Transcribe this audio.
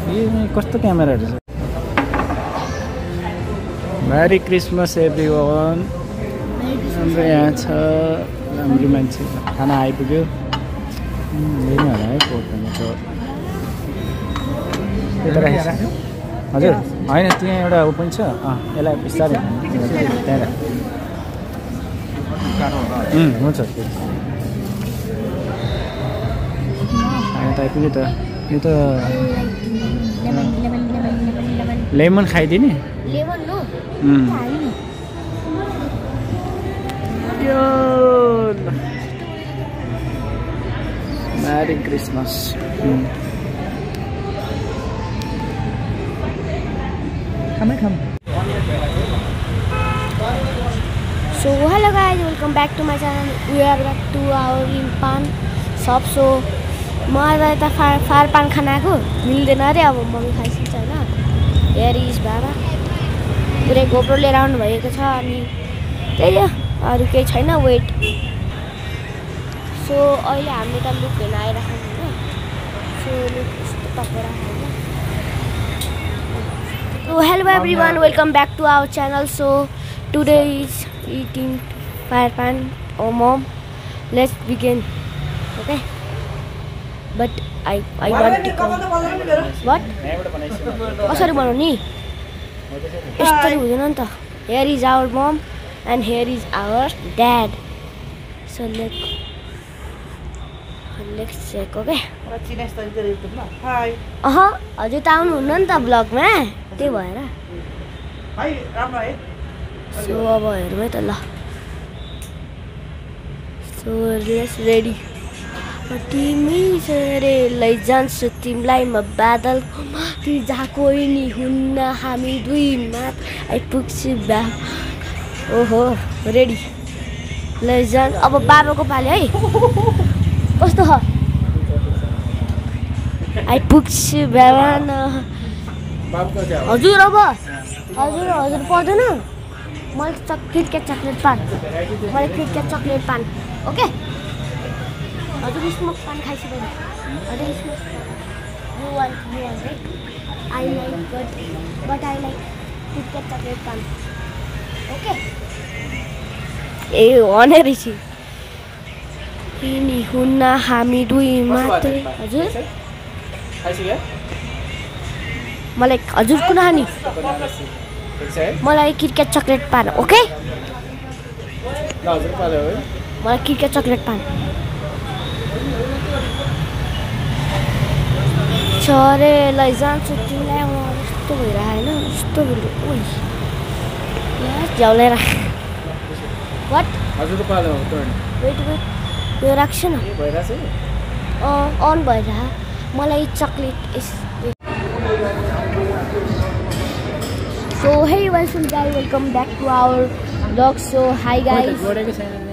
कस्तो क्यामेराहरु छ मेरी Christmas everyone हाम्रो यहाँ छ राम्रो मान्छे खाना आइपुग्यो हैन होला है पोर्टमा छ यता राखेछ हजुर हैन त्यहाँ एउटा ओपन छ यसलाई बिस्तारै त्यहाँ हुन्छ आइपुग्यो त यो त लेमन खाइदिने लेमन लो यो merry christmas So hello guys, welcome back to my channel. We are back to our paan shop. So मलाई त फार पान खानाको मिल्दैन रे अब मम्मी खाइसक्छ हैन here is बाबा पुरै गोप्रो लिएर आउनु भएको छ अनि त्यही हो अरु केही छैन वेट सो अहिले हामीले त लुक हेर्न आइराखेको हैन सो लुक यस्तो टपरा हैन So hello everyone, welcome back to our channel. So today is eating fire pan. Oh mom, let's begin. Okay, but I want to come. What? कसरी बनाउने यस्तै हुँदैन नि त Here is our mom and here is our dad. So let's check. Okay. Hi. हजुर त आउनु हुन्न नि त ब्लगमा त्यही भएर हाई राम्रो है सो अब हेरौँ है त ल सो लेट्स रेडी तिमी रे लैजान्छु तिमीलाई म बादलको माथि जहाँ कोही नि हुन्न हामी दुई मात्र आइपुग्छु बा ओहो रेडी लैजान अब बाबाको पाले है कस्तो छ आइपुग्छु बाबा न हजुर अब हजुर पर्दैन मलाई किटक्याट चकलेट पान मलाई किटक्याट चकलेट पान ओके हजुर स्मोक पान खाइसक्यो हजुर smoke you want right? I like but I like KitKat chocolate paan okay ए भने रहेछ तिमी हुन्न हामी दुई मात्र हजुर मलाई हजुर कुन खाने मलाई किटक्याट चकलेट पान ओके मलाई किटक्याट चकलेट पान चरे लैजान्छु तिमीलाई म यस्तो भइरहेको होइन यस्तो भइरहेको झ्याउलाई राख वाट वेट यो राख्छ न अन भइरह मलाई chocolate So hey welcome guys, welcome back to our vlog. So hi guys.